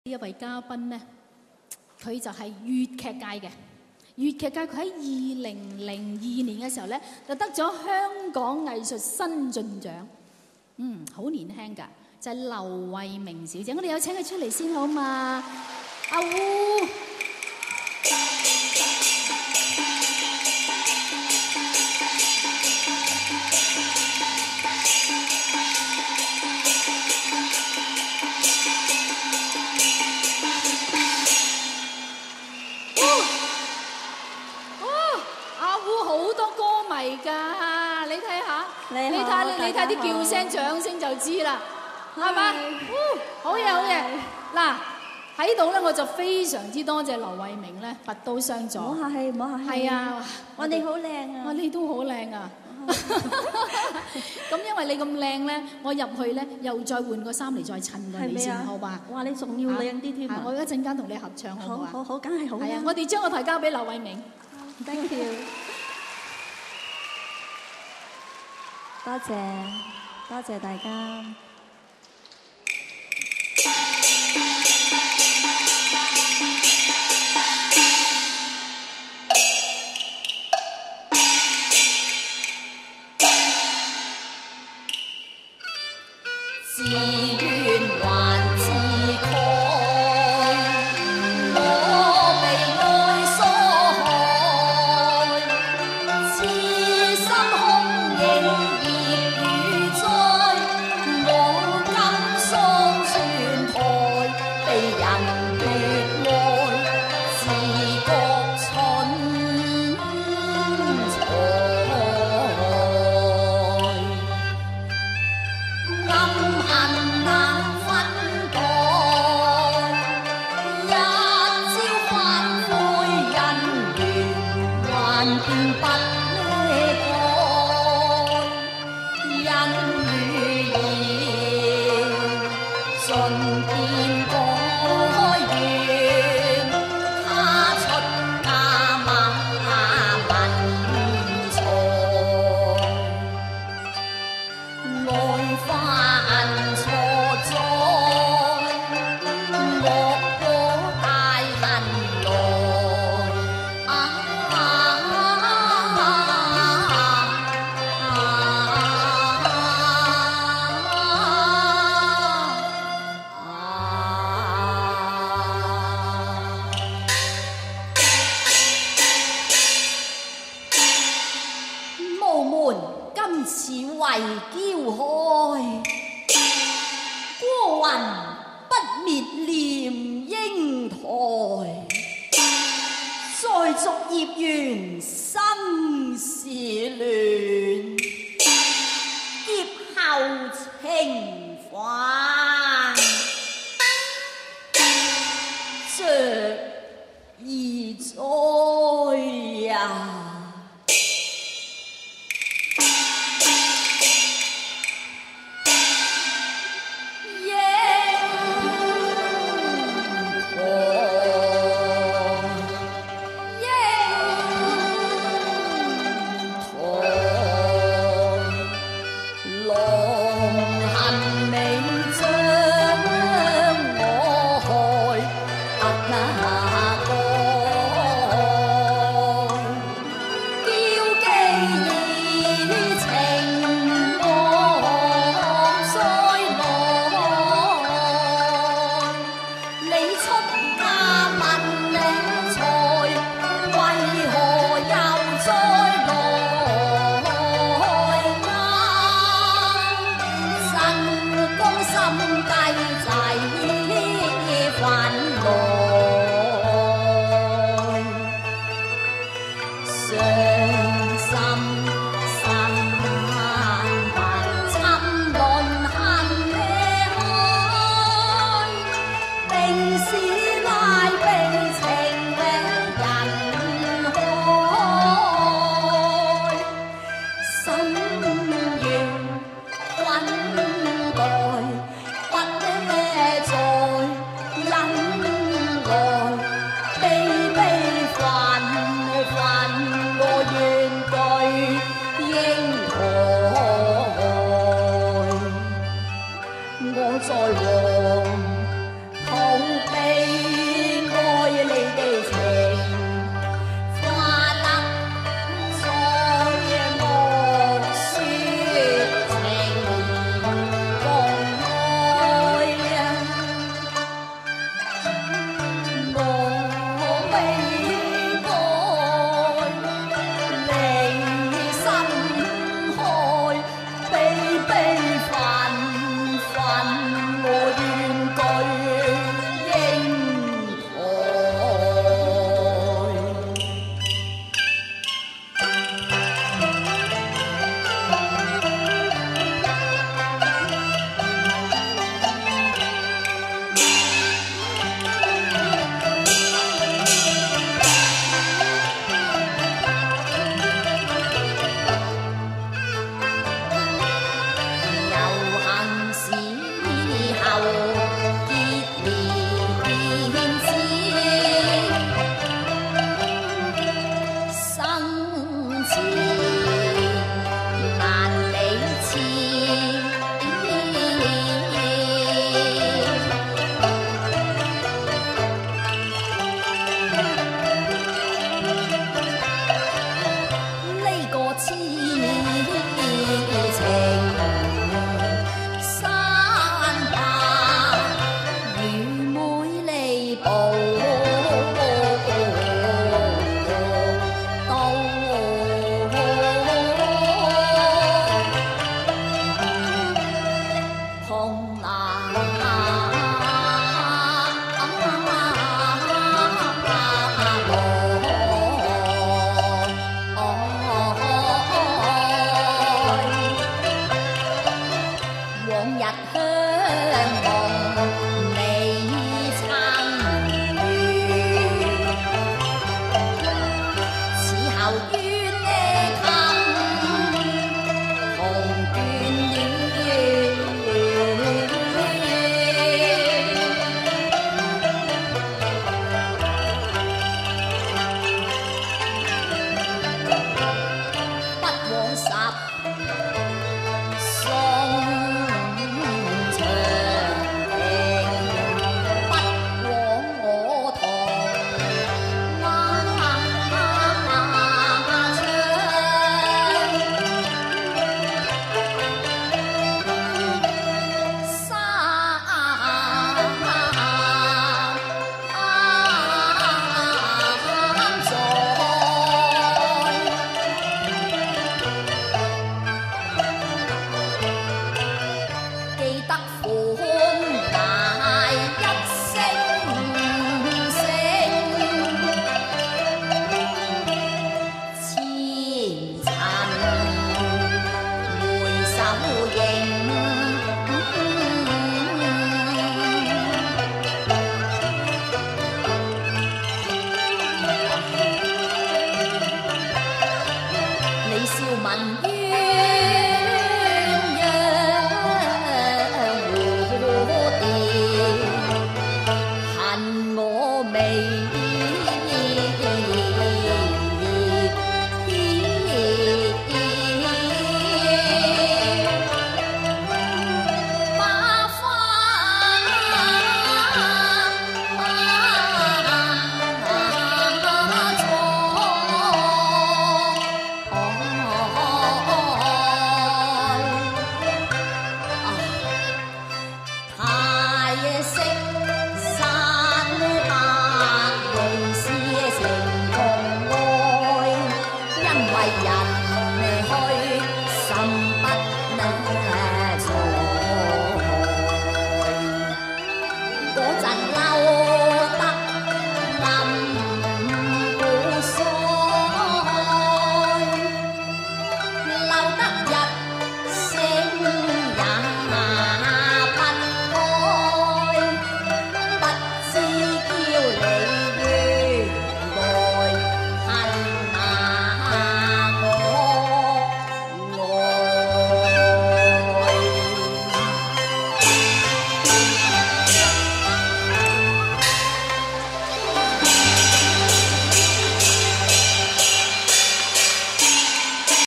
呢一位嘉賓呢，佢就係粵劇界嘅。粵劇界佢喺2002年嘅時候呢，就得咗香港藝術新晉獎。好年輕㗎，就係劉慧明小姐。我哋有請佢出嚟先好嘛？阿烏。㗎，你睇下，你睇啲叫聲、掌聲就知啦，係嘛？好嘢，好嘢！嗱，喺度咧，我就非常之多謝劉慧明咧，拔刀相助。 唔好客氣，唔好客氣。係啊，哇！你好靚啊！ 哇！你都好靚啊！咁因為你咁靚咧，我入去咧又再換個衫嚟再襯過你先，好吧？ 哇！你仲要靚啲添啊！ 我一陣間同你合唱好唔好啊？ 好，梗係好啦。 係啊，我哋將個台交俾劉慧明。 Thank you。多謝大家。 自願還自慨，我被愛所害，痴心空影。是那地情。